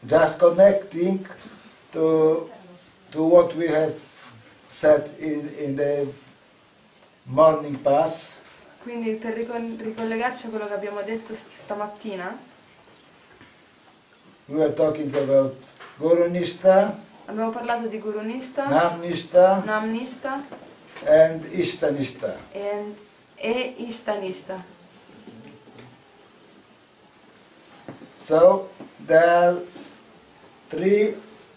just connecting to what we have said in the morning pass. Quindi per ricollegarci a quello che abbiamo detto stamattina, We were talking about Guru Nishta, abbiamo parlato di Guru Nishta, Nam Nishta, Nam Nishta and Ishta Nishta. e Ista Nishta. So there are three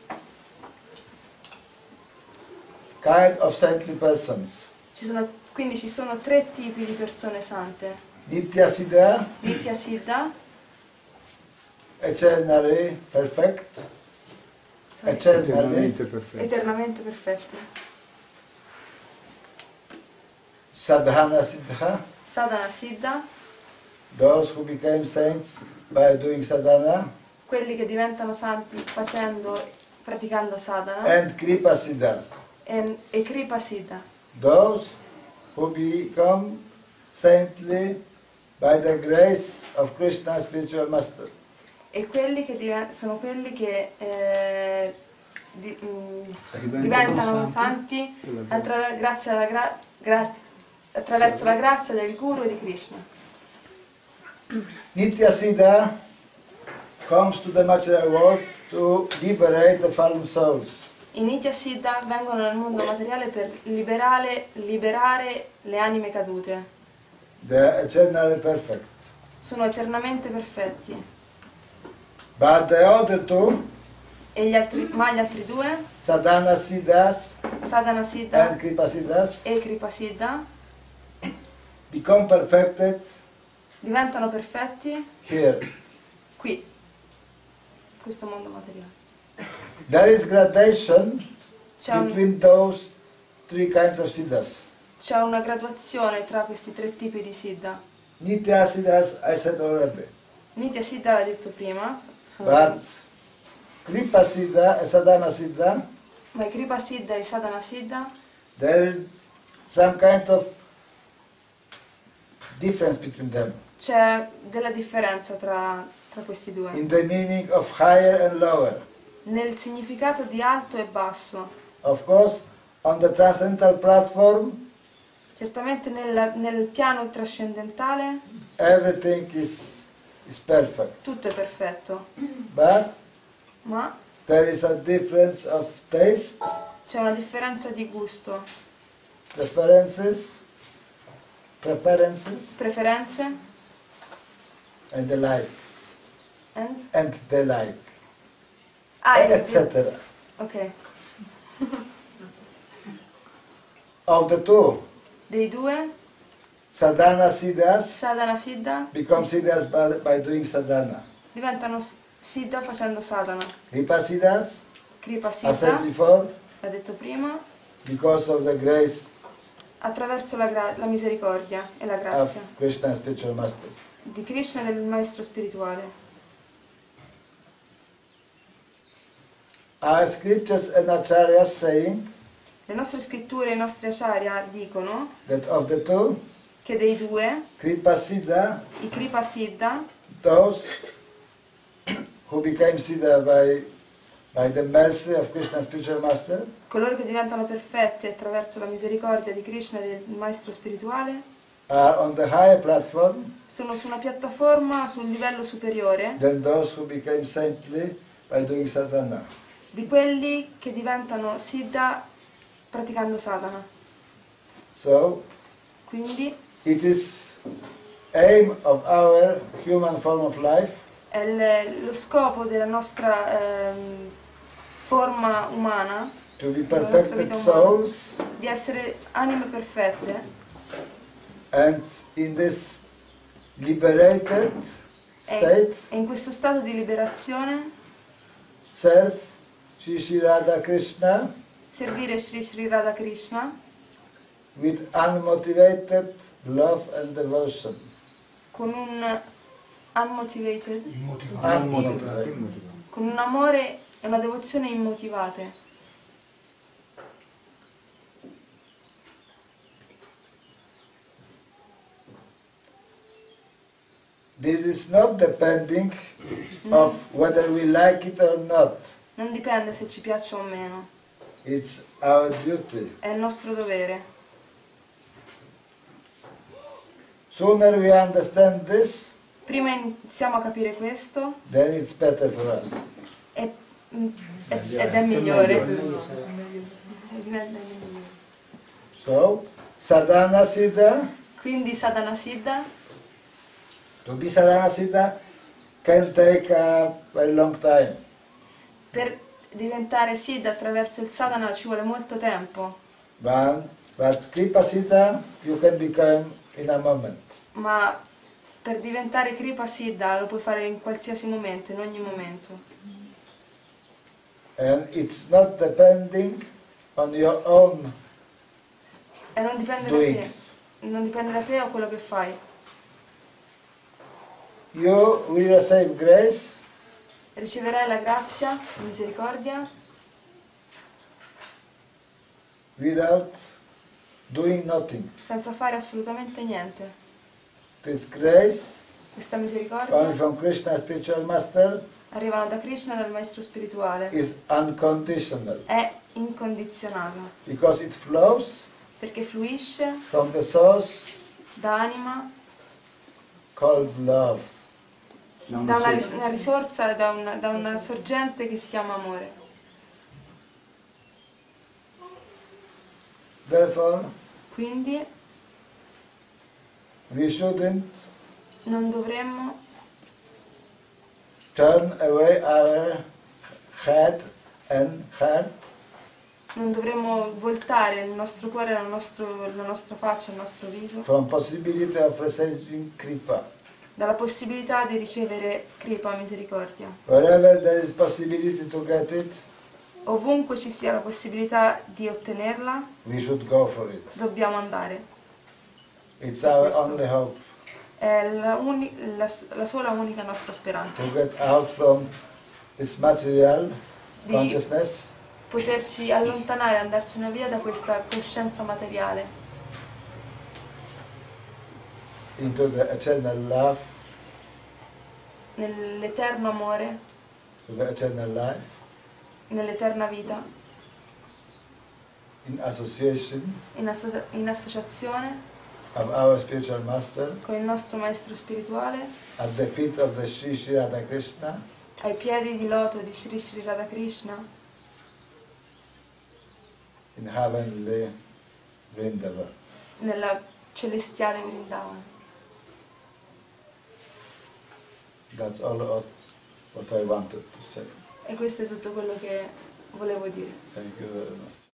kind of saintly persons. Quindi ci sono tre tipi di persone sante. Nitya Siddha, Nitya Siddha, eternally perfect, Eternamente perfetto. eternamente perfette. Sadhana Siddha, Sadhana Siddha, those who became saints by doing sadhana, quelli che diventano santi praticando sadhana, and Kripa Siddhas, e Kripa Siddha, those who become saintly by the grace of Krishna spiritual master. e quelli che sono quelli che diventano santi attraverso la grazia del Guru e di Krishna. Nitya Siddha comes to the material world to liberate the fallen souls. I Nitya Siddha vengono nel mondo materiale per liberare le anime cadute. They are eternally perfect. Sono eternamente perfetti. But the other two, Ma gli altri due, Sadhana Siddhas Sadhana Siddha and Kripa Siddhas, e Kripa Siddha, become perfected diventano perfetti here. qui, in questo mondo materiale. There is gradation C'è between those three kinds of Siddhas. una graduazione tra questi tre tipi di Siddha. Nitya Siddhas, I said already. Nitya Siddha l'ha detto prima, But Kripa Siddha and Sadhana Siddha, ma i Kripa Siddha e i Sadhana Siddha there is some kind of difference between them c'è della differenza tra questi due, in the meaning of higher and lower. nel significato di alto e basso. Of course, on the transcendental platform, Certamente nel piano trascendentale everything is perfect. tutto è perfetto, But ma there is a difference of taste, c'è una differenza di gusto, preferences, preferenze and the like, and the like, etc. etc. Ok. Of the two, Dei due, Sadhana Siddhas Sadhana Siddha become Siddhas by doing sadhana. diventano Siddha facendo sadhana. Kripa Siddhas, Kripa I said Siddha, before, l'ha detto prima, because of the grace attraverso la misericordia e la of grazia Krishna spiritual masters. di Krishna e del maestro spirituale. Our scriptures and acharyas saying Le nostre scritture e i nostri acharya dicono that of the two, che dei due, Kripa Siddha, i Kripa Siddha, those who became Siddha by the mercy of Krishna spiritual master, coloro che diventano perfetti attraverso la misericordia di Krishna e del maestro spirituale, are on the higher platform sono su una piattaforma sul livello superiore than those who became saintly by doing sadhana. di quelli che diventano Siddha praticando sadhana. So, Quindi it is aim of our human form of life è lo scopo della nostra forma umana, to be della nostra perfected vita umana, souls, di essere anime perfette, and in this liberated state, e in questo stato di liberazione serve Sri Sri Radha Krishna servire Sri Sri Radha Krishna with unmotivated love and devotion. con un unmotivated, Unmotivated. con un amore e una devozione immotivate. This is not depending of whether we like it or not. Non dipende se ci piaccia o meno, It's our duty. è il nostro dovere. Sooner we understand this, Prima iniziamo a capire questo then it's better for us. ed è migliore. So, sadhana siddha, Quindi Sadhana Siddha, to be sadhana siddha can take a very long time. per diventare Siddha attraverso il sadhana ci vuole molto tempo, But kripa siddha you can become in a moment. ma per diventare Kripa Siddha lo puoi fare in qualsiasi momento, in ogni momento. And it's not depending on your own E non dipende da te, doings. non dipende da te o quello che fai. You will receive grace Riceverai la grazia, la misericordia, without doing nothing. senza fare assolutamente niente. This grace, Questa only misericordia from Krishna, spiritual master, arrivano da Krishna e dal Maestro Spirituale. is unconditional È incondizionata, because it flows perché fluisce from the source da anima, called love. da una risorsa, da una sorgente che si chiama amore. Therefore, Quindi we shouldn't non dovremmo turn away our head and heart Non dovremmo voltare il nostro cuore, la nostra faccia, il nostro viso from possibility of receiving kripa. dalla possibilità di ricevere Kripa, misericordia. Wherever there is possibility to get it, Ovunque ci sia la possibilità di ottenerla, we should go for it. dobbiamo andare. It's our only hope È la sola unica nostra speranza. to get out from this material Di consciousness poterci allontanare, andarcene via da questa coscienza materiale into the eternal love, nell'eterno amore, to the eternal life, nell'eterna vita, in association in associazione of our spiritual master, con il nostro Maestro Spirituale, at the feet of the Sri Sri Radha Krishna, ai piedi di loto di Sri Sri Radha Krishna, in heavenly Vrindavan. nella celestiale Vrindavan. That's all what I wanted to say. E questo è tutto quello che volevo dire. Thank you very much.